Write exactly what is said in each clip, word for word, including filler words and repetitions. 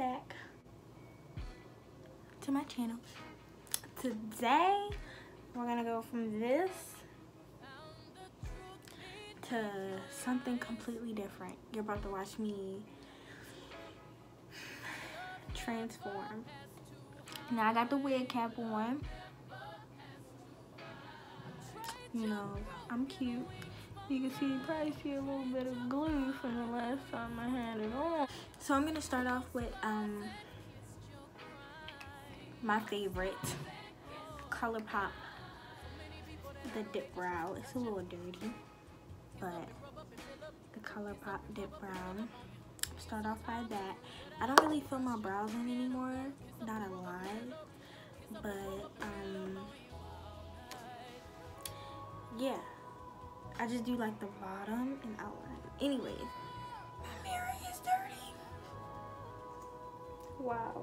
back to my channel. Today we're gonna go from this to something completely different. You're about to watch me transform. Now I got the wig cap on. You know, I'm cute. You can see, you probably see a little bit of glue from the last time I had it on. So I'm gonna start off with um my favorite ColourPop, the dip brow. It's a little dirty, but the ColourPop dip brow. Start off by that. I don't really fill my brows in anymore, not a lot, but um yeah, I just do like the bottom and outline. Anyways, my mirror is dirty. Wow.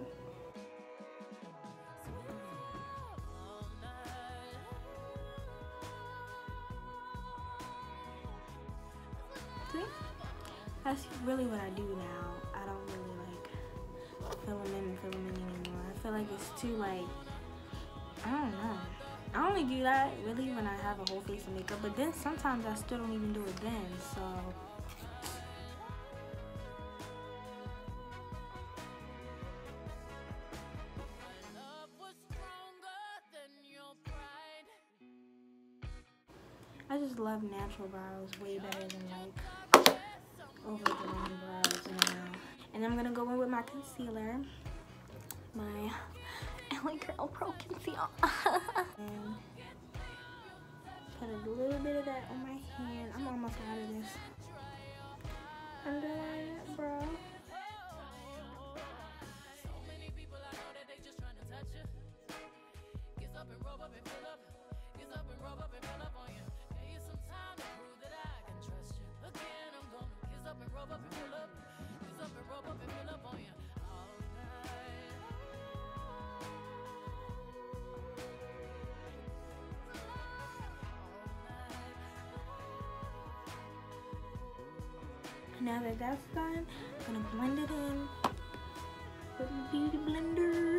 See? That's really what I do now. I don't really like fill them in and fill them in anymore. I feel like it's too like, I don't know. I only do that really when I have a whole face of makeup, but then sometimes I still don't even do it then, so. I just love natural brows way better than like overdrawn brows now. And I'm gonna go in with my concealer, my L A Girl Pro Concealer. And put a little bit of that on my hand. I'm almost out of this. Underline that brow. Now that that's done, I'm gonna blend it in with the beauty blender.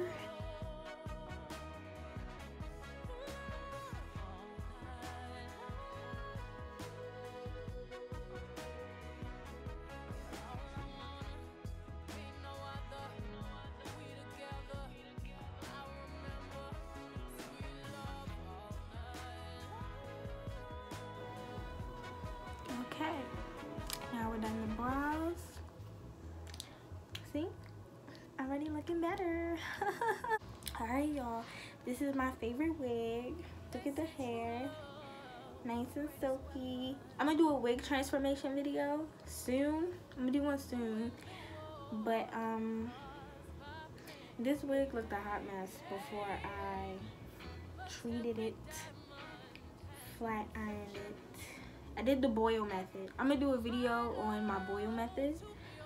Okay. Now we're done the brows. See? Already looking better. Alright, y'all. This is my favorite wig. Look at the hair. Nice and silky. I'm gonna do a wig transformation video soon. I'm gonna do one soon. But, um, this wig looked a hot mess before I treated it, flat ironed it. I did the boil method. I'm gonna do a video on my boil method.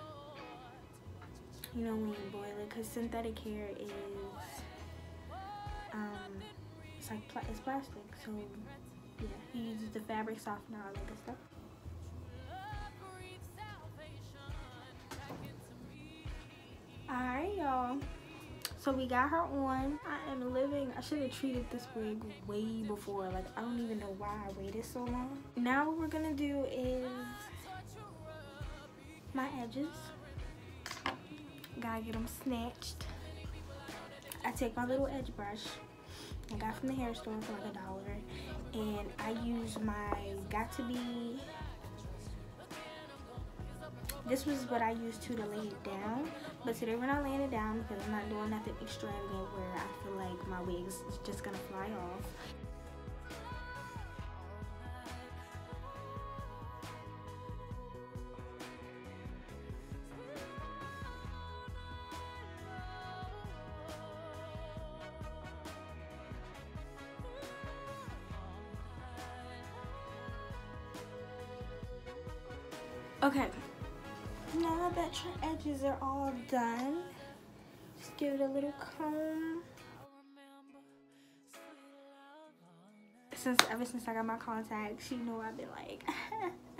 You know, when you boil it, because synthetic hair is, um, it's like, pla it's plastic. So, yeah, he uses the fabric softener, all that good stuff. Alright, y'all. So we got her on. I am living, I should have treated this wig way before. Like, I don't even know why I waited so long. Now what we're gonna do is my edges. Gotta get them snatched. I take my little edge brush I got from the hair store for like a dollar. And I use my Got To Be. This was what I used to to lay it down, but today we're not laying it down because I'm not doing nothing extravagant where I feel like my wig is just gonna fly off. Okay. Now that your edges are all done, just give it a little comb. Since ever since I got my contacts, you know I've been like,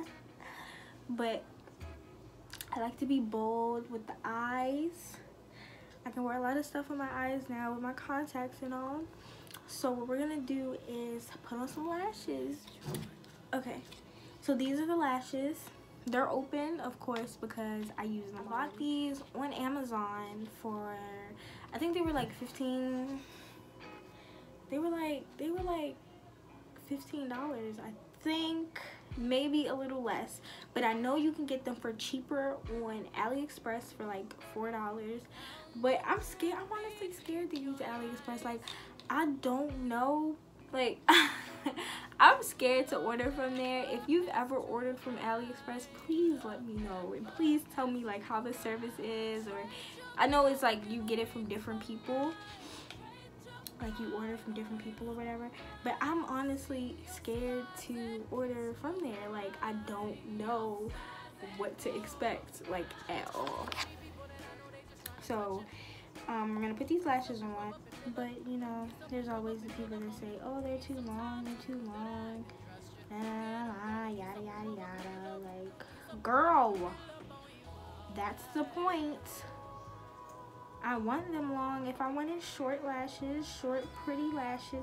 but I like to be bold with the eyes. I can wear a lot of stuff on my eyes now with my contacts and all. So what we're gonna do is put on some lashes. Okay, so these are the lashes. They're open, of course, because I use them. I bought these on Amazon for, I think they were like fifteen. They were like they were like fifteen dollars, I think, maybe a little less. But I know you can get them for cheaper on AliExpress for like four dollars. But I'm scared. I'm honestly scared to use AliExpress. Like, I don't know. Like, I'm scared to order from there. If you've ever ordered from AliExpress, please let me know. And please tell me, like, how the service is. Or, I know it's like you get it from different people. Like, you order from different people or whatever. But I'm honestly scared to order from there. Like, I don't know what to expect, like, at all. So, um, we're gonna put these lashes on. But, you know, there's always the people that say, oh, they're too long, they're too long, la, la, la, yada, yada, yada. Like, girl, that's the point. I want them long. If I wanted short lashes, short, pretty lashes,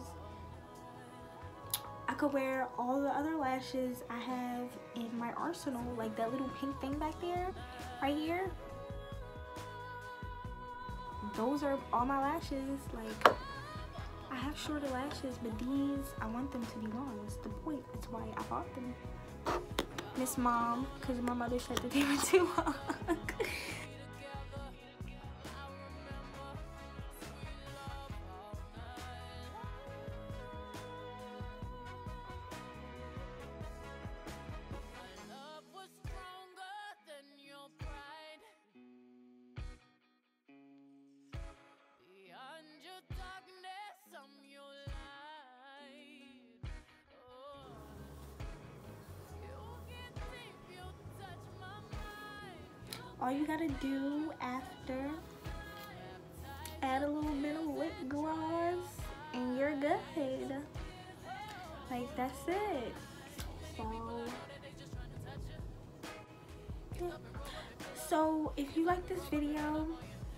I could wear all the other lashes I have in my arsenal, like that little pink thing back there, right here. Those are all my lashes. Like, I have shorter lashes, but these, I want them to be long. That's the point. That's why I bought them. Miss Mom, because my mother said that they were too long. All you gotta do after, add a little bit of lip gloss and you're good. Like, that's it. So, yeah. So if you like this video,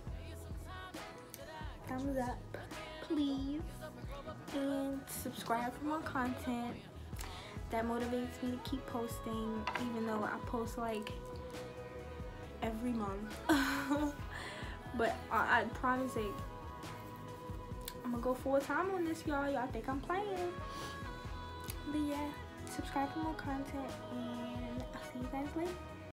thumbs up, please, and subscribe for more content. That motivates me to keep posting, even though I post like every month. But I, I promise it, I'm gonna go full time on this, y'all. Y'all think I'm playing? But yeah, subscribe for more content, and I'll see you guys later.